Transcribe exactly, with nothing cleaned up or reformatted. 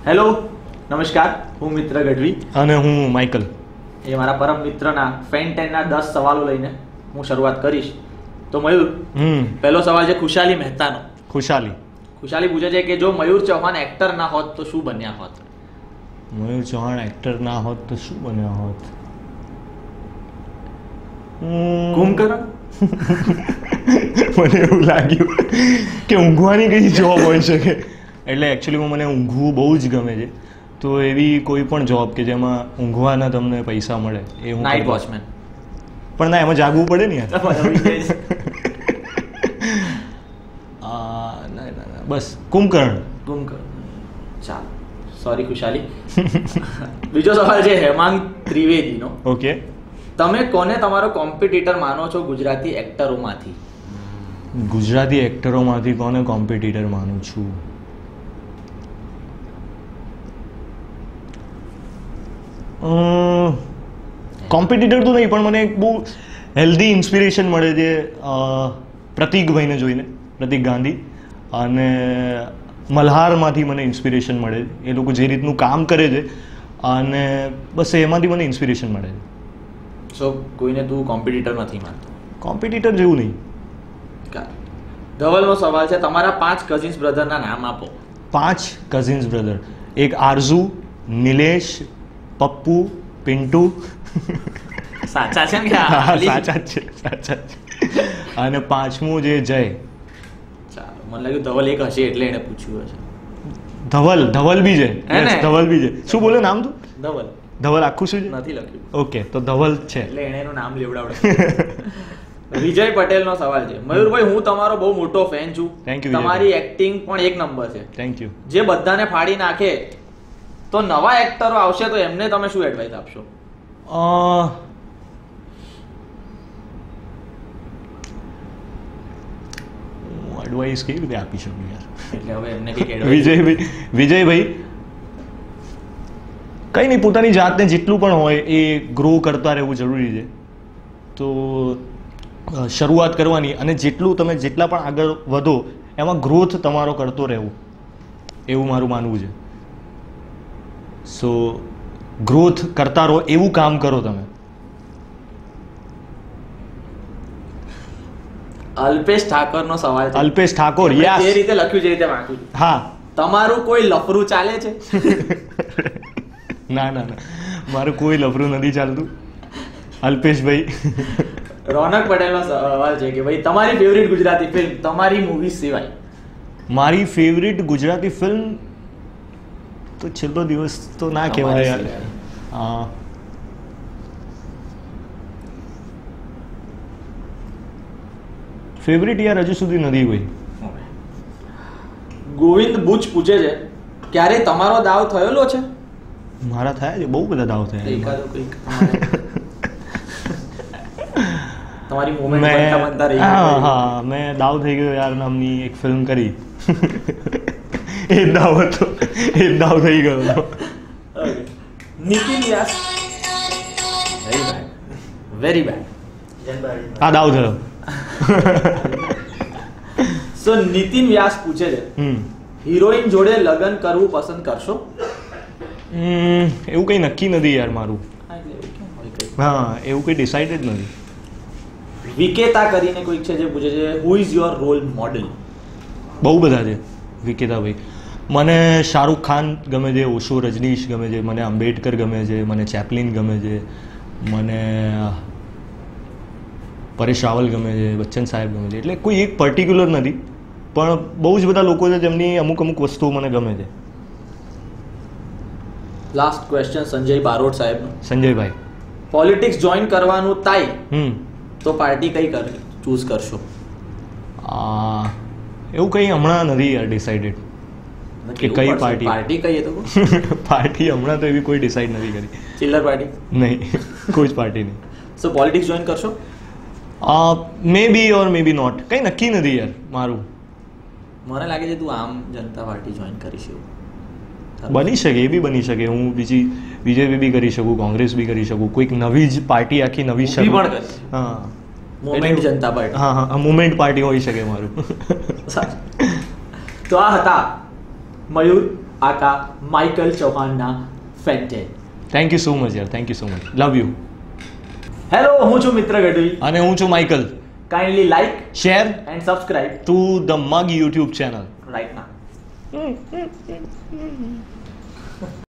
Hello નમસ્કાર, હું મિત્ર ગઢવી અને હું માઇકલ. એ મારા પરમ મિત્રના ફેન ટેનના દસ સવાલો લઈને હું શરૂઆત કરીશ. તો મયુર, પહેલો સવાલ છે ખુશાલી મહેતાનો. ખુશાલી ખુશાલી પૂછે છે કે જો મયુર ચૌહાણ એક્ટર ના હોત તો શું બન્યા હોત? મયુર ચૌહાણ એક્ટર ના હોત તો શું બન્યા હોત? કુંભકર્ણ. મને એવું લાગ્યું કે ઊંઘવાની કઈ જોબ હોઈ શકે. એટલે એકચ્યુઅલીમાં મને ઊંઘવું બહુ જ ગમે છે, તો એવી કોઈ પણ જોબ કે જેમાં ઊંઘવાના તમને પૈસા મળે એ હું. Night watchman. પણ ના, એમાં જાગવું પડે ને યાર. ના ના બસ કુંભકર્ણ. કુંભકર્ણ. ચાલો, સોરી ખુશાલી. બીજો સવાલ છે હેમાંગ ત્રિવેદીનો. ઓકે. તમે કોને તમારો કોમ્પિટિટર માનો છો ગુજરાતી એક્ટરોમાંથી? ગુજરાતી એક્ટરોમાંથી કોને કોમ્પિટિટર માનું છું? કોમ્પિટિટર તો નહીં, પણ મને એક બહુ હેલ્ધી ઇન્સ્પિરેશન મળે છે પ્રતિકભાઈને જોઈને, પ્રતિક ગાંધી. અને મલ્હારમાંથી મને ઇન્સ્પિરેશન મળે છે. એ લોકો જે રીતનું કામ કરે છે અને બસ એમાંથી મને ઇન્સ્પિરેશન મળે છે. સો કોઈને તું કોમ્પિટિટર નથી માનતો? કોમ્પિટિટર જેવું નહીં. ધવલનો સવાલ છે તમારા પાંચ કઝિન્સ બ્રધરના નામ આપો. પાંચ કઝિન્સ બ્રધર. એક આરઝુ, નિલેશ, પપ્પુ, પિન્ટુ. સાચા છે ને? સાચા જ છે, સાચા છે. અને પાંચમું જે જય. ચાલો, મને લાગ્યું ધવલ એક હશે એટલે એને પૂછ્યું હશે. ધવલ ધવલ બી છે. ધવલ બી છે. શું બોલે નામ તું? ધવલ. ધવલ આખું શું છે? નથી લખ્યું. ઓકે, તો ધવલ છે એટલે એને એનું નામ લેવડાવડે. વિજય પટેલનો સવાલ છે મયુરભાઈ, હું તમારો બહુ મોટો ફેન છું. Thank you. તમારી એક્ટિંગ પણ એક નંબર છે. Thank you. જે બધાને ફાડી નાખે, તો નવા એક્ટરો આવશે તો એમને તમે શું એડવાઇસ આપશો? એડવાઇસ કેવી રીતે આપી શકું યાર? એટલે હવે એમને કઈક વિજયભાઈ વિજયભાઈ કંઈ નહીં, પોતાની જાતને જેટલું પણ હોય એ ગ્રો કરતા રહેવું જરૂરી છે. તો શરૂઆત કરવાની, અને જેટલું તમે જેટલા પણ આગળ વધો એમાં ગ્રોથ તમારો કરતો રહેવું, એવું મારું માનવું છે. સો ગ્રોથ કરતા રહો એવું કામ કરો તમે. અલ્પેશ ઠાકોરનો સવાલ છે. અલ્પેશ ઠાકોર. યસ. જે રીતે લખ્યું છે એ રીતે વાંચું છું. હા. તમારું કોઈ લફરું ચાલે છે? ના ના ના, મારું કોઈ લફરું નથી ચાલતું અલ્પેશભાઈ. રોનક પટેલનો સવાલ છે કે ભાઈ તમારી ફેવરિટ ગુજરાતી ફિલ્મ તમારી મૂવી સિવાય? મારી ફેવરિટ ગુજરાતી ફિલ્મ તો છેલ્લો દિવસ તો ના કહેવાય યાર. હા, ફેવરિટ યાર હજુ સુધી નથી કોઈ. ગોવિંદ બુચ પૂછે છે ક્યારે તમારો દાવ થયેલો છે? મારા થયા છે, બહુ બધા દાવ થયા. એકાદો કંઈક તમારી મોમેન્ટ બનતા બનતા રહી. હા હા, મેં દાવ થઈ ગયો યાર નામની એક ફિલ્મ કરી. એ દાવ હતો, એ દાવ થઈ ગયો હતો. Nitin Vyas. Very bad, very bad. આ દાવ થયો. સો નિતિન વ્યાસ પૂછે છે હિરોઈન જોડે લગ્ન કરવું પસંદ કરશો? એવું કંઈ નક્કી નથી યાર મારું. હા, એવું કંઈ ડિસાઇડેડ નથી. વિકેતા કરીને કોઈક છે જે પૂછે છે who is your role model? બહુ બધા છે વિકેતાભાઈ. મને શાહરૂખ ખાન ગમે છે, ઓશો રજનીશ ગમે છે, મને આંબેડકર ગમે છે, મને ચેપલિન ગમે છે, મને પરેશ રાવલ ગમે છે, બચ્ચન સાહેબ ગમે છે. એટલે કોઈ એક પર્ટિક્યુલર નથી, પણ બહુ જ બધા લોકો છે જેમની અમુક અમુક વસ્તુઓ મને ગમે છે. લાસ્ટ ક્વેશ્ચન સંજય બારોટ સાહેબનો. સંજયભાઈ, પોલિટિક્સ જોઈન કરવાનું થાય હમ તો પાર્ટી કઈ કર ચૂઝ કરશો? એવું કંઈ હમણાં નથી યાર ડિસાઇડેડ કે કઈ પાર્ટી. પાર્ટી કઈ તો પાર્ટી હમણાં તો એવી કોઈ ડિસાઇડ નથી કરી. ચિલ્લર પાર્ટી નહીં, કોઈ જ પાર્ટી નહીં. સો પોલિટિક્સ જોઈન કરશો? મે બી ઓર મે બી નોટ, કંઈ નક્કી નથી યાર મારું. મને લાગે છે તું આમ જનતા પાર્ટી જોઈન કરીશ એવું. બની શકે, એ બી બની શકે. હું બીજી બીજેપી બી કરી શકું, કોંગ્રેસ બી કરી શકું, કોઈક નવી જ પાર્ટી આખી નવી શરૂ. હા, મોમેન્ટ જનતા પાર્ટી. હા હા, મુવમેન્ટ પાર્ટી હોઈ શકે મારું. તો આ હતા મયુર આકા માઇકલ ચૌહાણના ફેન છે. થેન્ક યુ સો મચ યાર, thank you so much, love you. Hello, હું છું મિત્ર ગઢવી અને હું છું Michael. Kindly like share and subscribe to the mug YouTube channel right now.